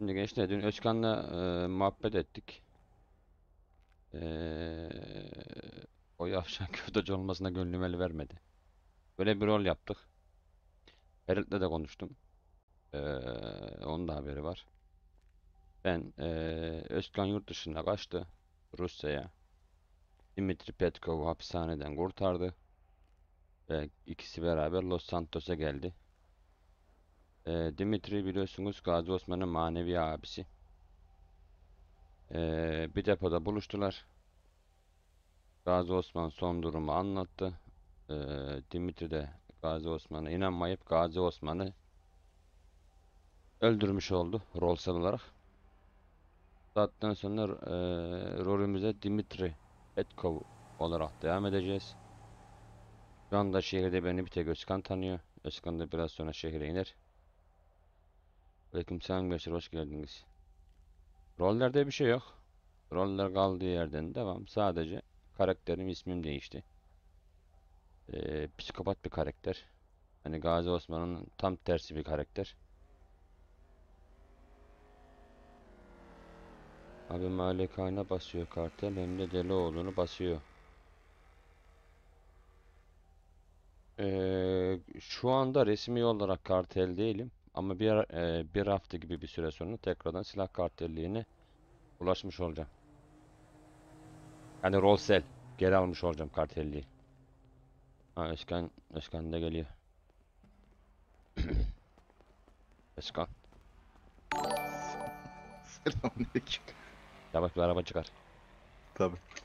Şimdi gençler dün Özkan'la muhabbet ettik. O yavşan köfteci olmasına gönlüm el vermedi. Böyle bir rol yaptık. Ferit'le de konuştum. Eee, Onun da haberi var. Özkan yurt dışına kaçtı. Rusya'ya. Dimitri Petkov'u hapishaneden kurtardı. Ve ikisi beraber Los Santos'a geldi. Dimitri biliyorsunuz Gazi Osman'ın manevi abisi. Bir depoda buluştular. Gazi Osman son durumu anlattı. Dimitri de Gazi Osman'a inanmayıp Gazi Osman'ı öldürmüş oldu rolsal olarak. Zaten sonra rolümüze Dimitri Petkov olarak devam edeceğiz. Şu anda şehirde beni bir tek Özkan tanıyor. Özkan da biraz sonra şehre iner. Aleykümselam gençler, hoş geldiniz. Rollerde bir şey yok. Roller kaldığı yerden devam. Sadece karakterim, ismim değişti. Psikopat bir karakter. Hani Gazi Osman'ın tam tersi bir karakter. Abi Malikane basıyor kartel, hem de Delioğlu'nu basıyor. Şu anda resmi olarak kartel değilim. Ama bir hafta gibi bir süre sonra tekrardan silah kartelliğine ulaşmış olacağım. Yani Rolsel geri almış olacağım kartelliği. Ha, Özkan da geliyor. Özkan. Selamünaleyküm. Yavaş bir araba çıkar. Tabii.